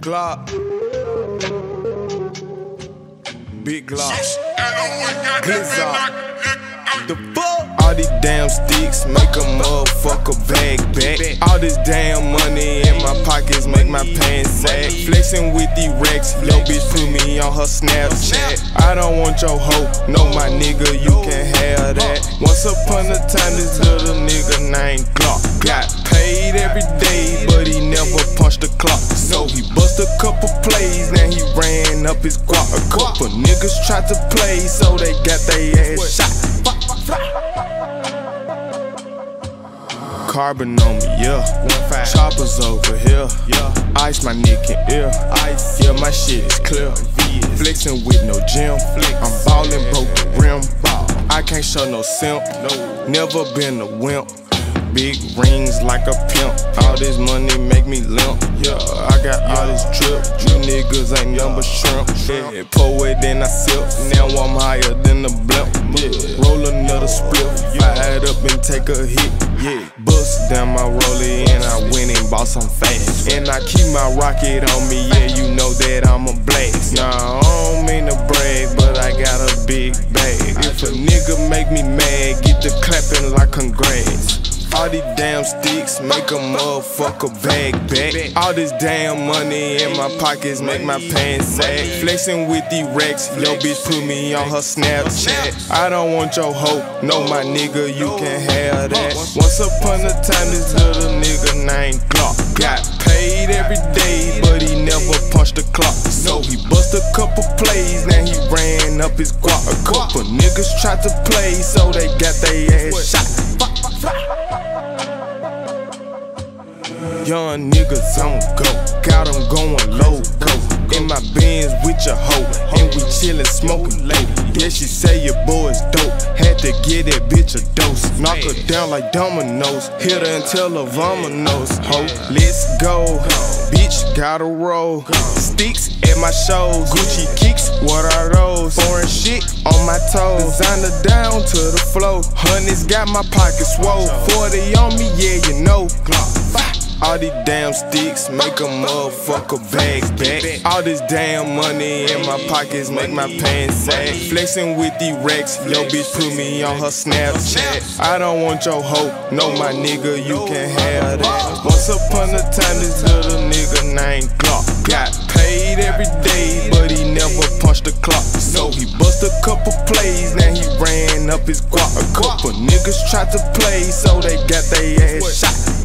Glock. Big Glock. Blizzard. The fuck? All these damn sticks make a motherfucker bag back. All this damn money in my pockets make my pants sag. Flexing with these racks, yo bitch put me on her Snapchat. I don't want your hoe, no my nigga, you can have that. Once upon a time this little nigga named Glock got paid every day, but he never punched the clock. So he bust a couple plays, now he ran up his guap. A couple niggas tried to play, so they got their ass shot. Carbon on me, yeah. Choppers over here, yeah. Ice my neck and ear, ice. Yeah, my shit is clear. Flexing with no gym, I'm ballin', broke the rim. I can't show no simp, never been a wimp. Big rings like a pimp. All this money make me limp. Yeah, I got all this drip. You niggas ain't nothing but shrimp. Yeah, pour it then I sip. Now I'm higher than the blimp. Yeah, roll another spliff. Fire it up and take a hit. Yeah, bust down my rollie and I went and bought some fast. And I keep my rocket on me. Yeah, you know that I'm a blast. Nah, I don't mean to brag, but I got a big bag. If a nigga make me mad, get the clapping like congrats. All these damn sticks make a motherfucker bag back. All this damn money in my pockets make my pants sag. Flexing with these racks, yo bitch put me on her Snapchat. I don't want your hoe, no my nigga, you can have that. Once upon a time this little nigga named Glock got paid every day, but he never punched the clock. So he bust a couple plays, now he ran up his guap. A couple niggas tried to play, so they got their ass shot. Young niggas on go, got them going loco. In my Benz with your hoe, and we chillin' smoking late. Yeah, she say your boy's dope, had to get that bitch a dose. Knock her down like dominoes, hit her until her vamonos. Ho, let's go, bitch gotta roll. Sticks at my shows, Gucci kicks, what are those? Foreign shit on my toes, designer down to the flow. Honey's got my pockets swole, 40 on me, yeah you know. All these damn sticks make a motherfucker bag back. All this damn money in my pockets make my pants sag. Flexing with these racks, yo bitch put me on her Snapchat. I don't want your hoe, no my nigga, you can have that. Once upon a time this little nigga named Glock got paid every day, but he never punched the clock. So he bust a couple plays, now he ran up his guap. A couple niggas tried to play, so they got their ass shot.